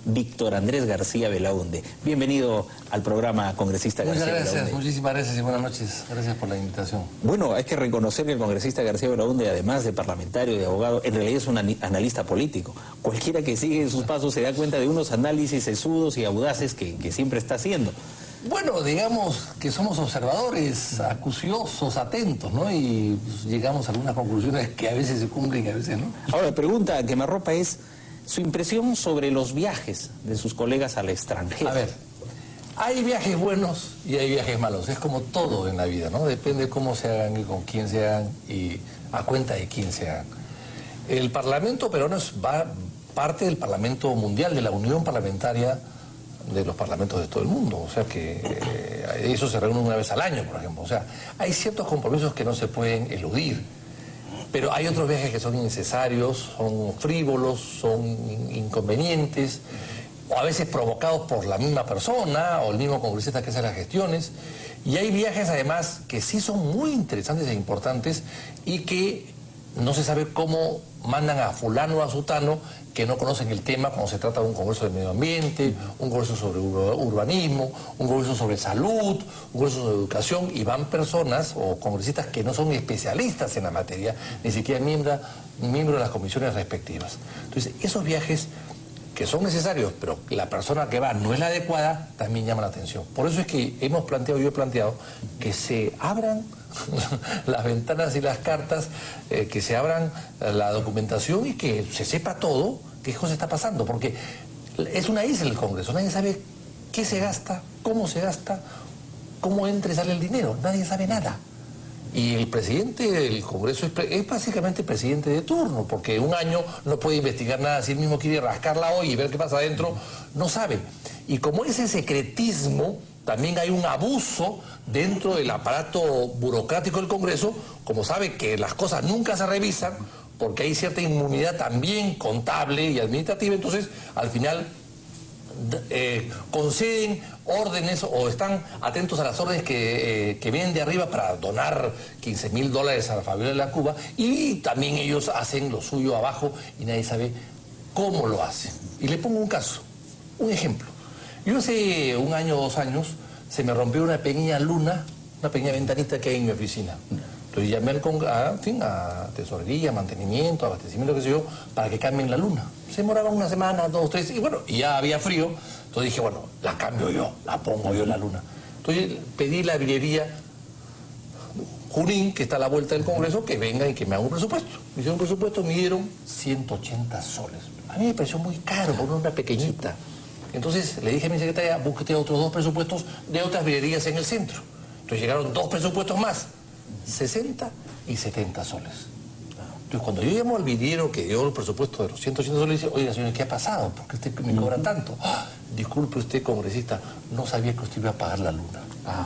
Víctor Andrés García Belaúnde. Bienvenido al programa, congresista García Belaúnde. Muchas gracias, muchísimas gracias y buenas noches. Gracias por la invitación. Bueno, hay que reconocer que el congresista García Belaúnde, además de parlamentario y de abogado, en realidad es un analista político. Cualquiera que sigue sus pasos se da cuenta de unos análisis sesudos y audaces que siempre está haciendo. Bueno, digamos que somos observadores, acuciosos, atentos, ¿no? Y pues, llegamos a algunas conclusiones que a veces se cumplen y a veces no. Ahora, la pregunta que me arropa es su impresión sobre los viajes de sus colegas al extranjero. A ver, hay viajes buenos y hay viajes malos. Es como todo en la vida, ¿no? Depende de cómo se hagan y con quién se hagan y a cuenta de quién se hagan. El Parlamento peruano es parte del Parlamento Mundial, de la Unión Parlamentaria de los parlamentos de todo el mundo, o sea que eso se reúne una vez al año, por ejemplo. O sea, hay ciertos compromisos que no se pueden eludir, pero hay otros viajes que son innecesarios, son frívolos, son inconvenientes, o a veces provocados por la misma persona o el mismo congresista que hace las gestiones. Y hay viajes además que sí son muy interesantes e importantes y que no se sabe cómo mandan a fulano o a sutano que no conocen el tema cuando se trata de un congreso de medio ambiente, un congreso sobre urbanismo, un congreso sobre salud, un congreso sobre educación, y van personas o congresistas que no son especialistas en la materia, ni siquiera miembros de las comisiones respectivas. Entonces, esos viajes que son necesarios, pero la persona que va no es la adecuada, también llama la atención. Por eso es que yo he planteado que se abran las ventanas y las cartas, que se abran la documentación y que se sepa todo qué cosa está pasando, porque es una isla el Congreso, nadie sabe qué se gasta, cómo entra y sale el dinero, nadie sabe nada. Y el presidente del Congreso es básicamente presidente de turno, porque un año no puede investigar nada, si él mismo quiere rascarla hoy y ver qué pasa adentro, no sabe. Y como ese secretismo, también hay un abuso dentro del aparato burocrático del Congreso, como sabe que las cosas nunca se revisan, porque hay cierta inmunidad también contable y administrativa, entonces al final conceden órdenes o están atentos a las órdenes que vienen de arriba para donar $15.000 a la Fabiola de la Cuba, y también ellos hacen lo suyo abajo y nadie sabe cómo lo hacen. Y le pongo un caso, un ejemplo. Yo hace un año o 2 años se me rompió una pequeña luna, una pequeña ventanita que hay en mi oficina. Entonces llamé a tesorería, mantenimiento, abastecimiento, qué sé yo, para que cambien la luna. Se demoraba una semana, 2, 3, y bueno, y ya había frío. Entonces dije, bueno, la cambio yo, la pongo yo la luna. Entonces pedí la vidriería Junín, que está a la vuelta del Congreso, que venga y que me haga un presupuesto. Me hicieron un presupuesto, me dieron 180 soles. A mí me pareció muy caro por una pequeñita. Entonces le dije a mi secretaria, búsquete otros 2 presupuestos de otras vidrierías en el centro. Entonces llegaron 2 presupuestos más, 60 y 70 soles. Entonces cuando yo llamo al vidriero que dio el presupuesto de los 180 soles, dice, oiga señor, ¿qué ha pasado? ¿Por qué usted me cobra tanto? Ah, disculpe usted, congresista, no sabía que usted iba a pagar la luna.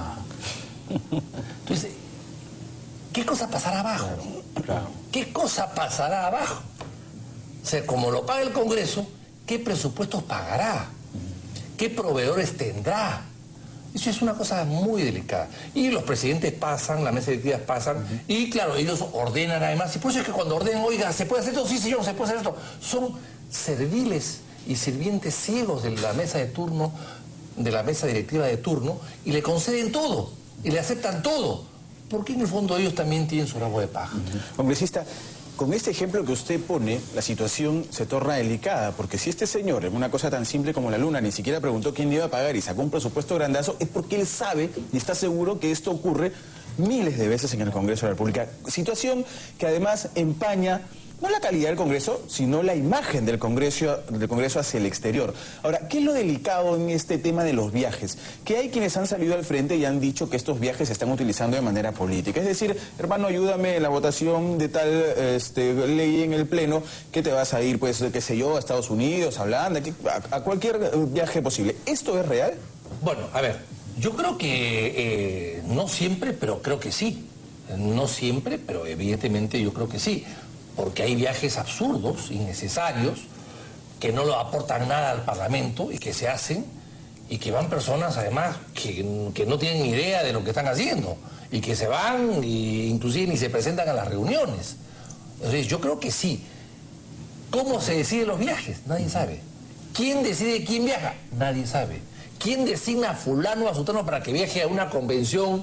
Entonces, ¿qué cosa pasará abajo? ¿Qué cosa pasará abajo? O sea, como lo paga el Congreso, ¿qué presupuestos pagará? ¿Qué proveedores tendrá? Eso es una cosa muy delicada. Y los presidentes pasan, las mesas directivas pasan, y claro, ellos ordenan además. Y por eso es que cuando ordenan, oiga, ¿se puede hacer esto? Sí, señor, se puede hacer esto. Son serviles y sirvientes ciegos de la mesa de turno, de la mesa directiva de turno, y le conceden todo, y le aceptan todo. Porque en el fondo ellos también tienen su rabo de paja. Congresista, con este ejemplo que usted pone, la situación se torna delicada, porque si este señor, en una cosa tan simple como la luna, ni siquiera preguntó quién le iba a pagar y sacó un presupuesto grandazo, es porque él sabe y está seguro que esto ocurre miles de veces en el Congreso de la República. Situación que además empaña no la calidad del Congreso, sino la imagen del Congreso hacia el exterior. Ahora, ¿qué es lo delicado en este tema de los viajes? Que hay quienes han salido al frente y han dicho que estos viajes se están utilizando de manera política. Es decir, hermano, ayúdame en la votación de tal ley en el Pleno, que te vas a ir, pues, qué sé yo, a Estados Unidos, a Holanda, a cualquier viaje posible. ¿Esto es real? Bueno, a ver, yo creo que no siempre, pero creo que sí. No siempre, pero evidentemente yo creo que sí. Porque hay viajes absurdos, innecesarios, que no lo aportan nada al Parlamento y que se hacen, y que van personas además que no tienen ni idea de lo que están haciendo, y que se van e inclusive ni se presentan a las reuniones. Entonces yo creo que sí. ¿Cómo se deciden los viajes? Nadie sabe. ¿Quién decide quién viaja? Nadie sabe. ¿Quién designa a fulano o a sutano para que viaje a una convención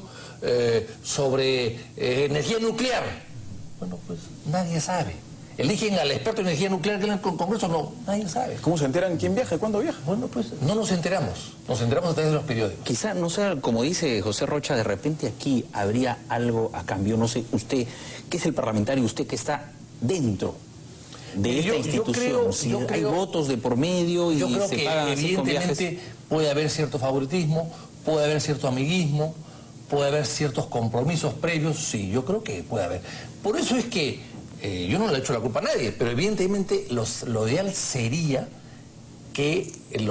sobre energía nuclear? Bueno, pues nadie sabe. ¿Eligen al experto en energía nuclear que en el Congreso? No, nadie sabe. ¿Cómo se enteran quién viaja y cuándo viaja? Bueno, pues no nos enteramos. Nos enteramos a través de los periódicos. Quizá, no sé, como dice José Rocha, de repente aquí habría algo a cambio. No sé, usted, que es el parlamentario, usted que está dentro de esta institución, si hay votos de por medio y yo creo se que pagan así con viajes. evidentemente puede haber cierto favoritismo, puede haber cierto amiguismo, puede haber ciertos compromisos previos, sí, yo creo que puede haber. Por eso es que yo no le he hecho la culpa a nadie, pero evidentemente lo ideal sería que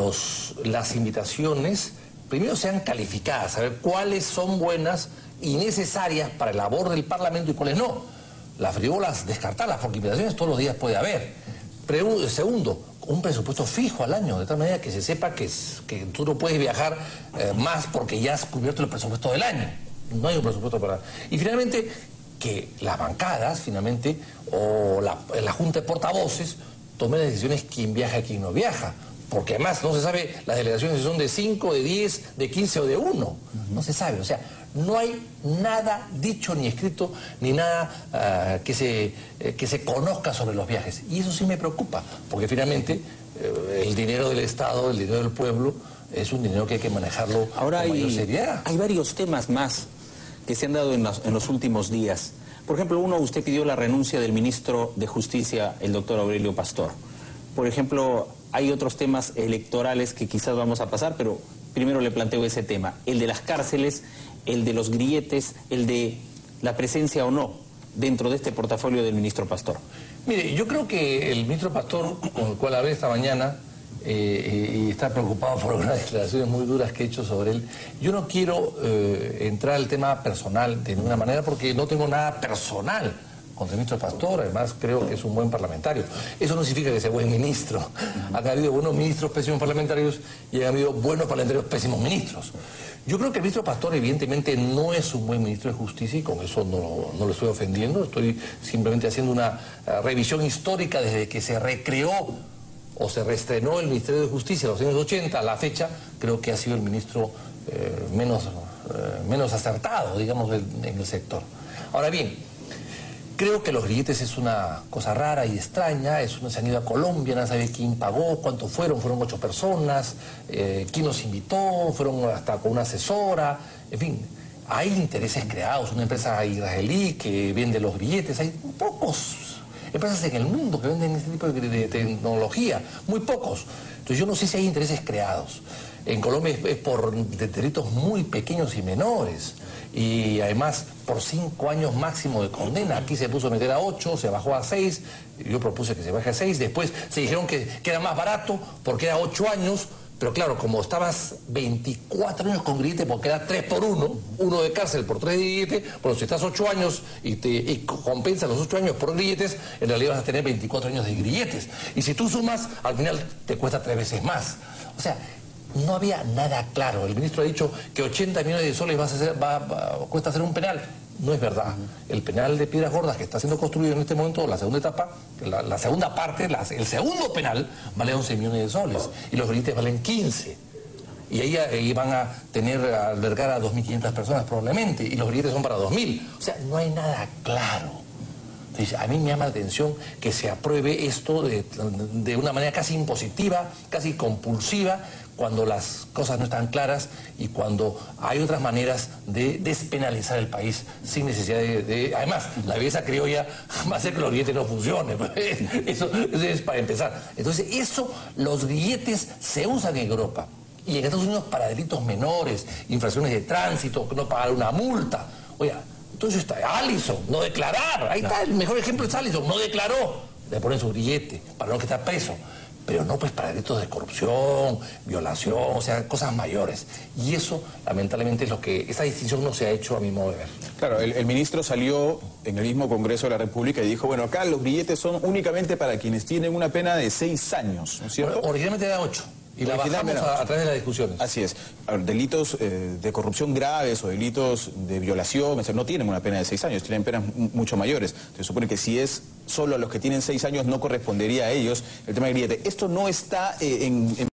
las invitaciones primero sean calificadas, saber cuáles son buenas y necesarias para la labor del Parlamento y cuáles no. Las frívolas, descartarlas, porque invitaciones todos los días puede haber. Segundo, un presupuesto fijo al año, de tal manera que se sepa que tú no puedes viajar más porque ya has cubierto el presupuesto del año. No hay un presupuesto para... Y finalmente, que las bancadas, finalmente, o la Junta de Portavoces, tomen las decisiones quién viaja y quién no viaja. Porque además no se sabe las delegaciones si son de 5, de 10, de 15 o de 1. No se sabe, o sea, no hay nada dicho ni escrito, ni nada que se conozca sobre los viajes. Y eso sí me preocupa, porque finalmente el dinero del Estado, el dinero del pueblo, es un dinero que hay que manejarlo con mayor seriedad. Hay varios temas más que se han dado en los últimos días. Por ejemplo, usted pidió la renuncia del ministro de Justicia, el doctor Aurelio Pastor. Por ejemplo, hay otros temas electorales que quizás vamos a pasar, pero primero le planteo ese tema, el de las cárceles, el de los grilletes, el de la presencia o no dentro de este portafolio del ministro Pastor. Mire, yo creo que el ministro Pastor, con el cual hablé esta mañana, y está preocupado por unas declaraciones muy duras que he hecho sobre él. Yo no quiero entrar al tema personal de ninguna manera porque no tengo nada personal contra el ministro Pastor, además creo que es un buen parlamentario. Eso no significa que sea buen ministro. Han habido buenos ministros, pésimos parlamentarios, y han habido buenos parlamentarios, pésimos ministros. Yo creo que el ministro Pastor evidentemente no es un buen ministro de Justicia y con eso no lo estoy ofendiendo, estoy simplemente haciendo una revisión histórica desde que se recreó o se reestrenó el Ministerio de Justicia en los años 80, a la fecha, creo que ha sido el ministro menos acertado, digamos, en el sector. Ahora bien, creo que los grilletes es una cosa rara y extraña, se han ido a Colombia, nadie sabe quién pagó, cuántos fueron 8 personas, quién los invitó, fueron hasta con una asesora, en fin. Hay intereses creados, una empresa israelí que vende los grilletes, hay pocos empresas en el mundo que venden este tipo de tecnología, muy pocos. Entonces yo no sé si hay intereses creados. En Colombia es por delitos muy pequeños y menores. Y además por 5 años máximo de condena. Aquí se puso a meter a 8, se bajó a 6, yo propuse que se baje a 6, después se dijeron que era más barato porque era 8 años, pero claro, como estabas 24 años con grillete porque era 3 por 1, 1 de cárcel por 3 de grillete, bueno, si estás 8 años y compensas los 8 años por grilletes, en realidad vas a tener 24 años de grilletes. Y si tú sumas, al final te cuesta 3 veces más. O sea, no había nada claro. El ministro ha dicho que 80 millones de soles cuesta hacer un penal. No es verdad. El penal de Piedras Gordas que está siendo construido en este momento, la segunda etapa, la segunda parte, el segundo penal, vale 11 millones de soles. Y los grilletes valen 15. Y ahí van a albergar a 2.500 personas probablemente. Y los grilletes son para 2.000. O sea, no hay nada claro. Entonces, a mí me llama la atención que se apruebe esto de una manera casi impositiva, casi compulsiva, cuando las cosas no están claras y cuando hay otras maneras de despenalizar el país sin necesidad Además, la belleza criolla va a hacer que los grilletes no funcionen. Eso es para empezar. Entonces, los grilletes se usan en Europa y en Estados Unidos para delitos menores, infracciones de tránsito, no pagar una multa. Oiga, entonces está Allison, no declarar. Ahí está, el mejor ejemplo es Allison, no declaró. Le ponen su grillete para no que está preso. Pero no pues para delitos de corrupción, violación, o sea, cosas mayores. Y eso, lamentablemente, es lo que... Esa distinción no se ha hecho a mi modo de ver. Claro, el ministro salió en el mismo Congreso de la República y dijo, bueno, acá los grilletes son únicamente para quienes tienen una pena de 6 años, ¿no es cierto? Bueno, originalmente era 8. Y la bajamos a través de las discusiones. Así es. Delitos de corrupción graves o delitos de violación, no tienen una pena de 6 años, tienen penas mucho mayores. Se supone que si es solo a los que tienen 6 años no correspondería a ellos el tema del grillete. Esto no está en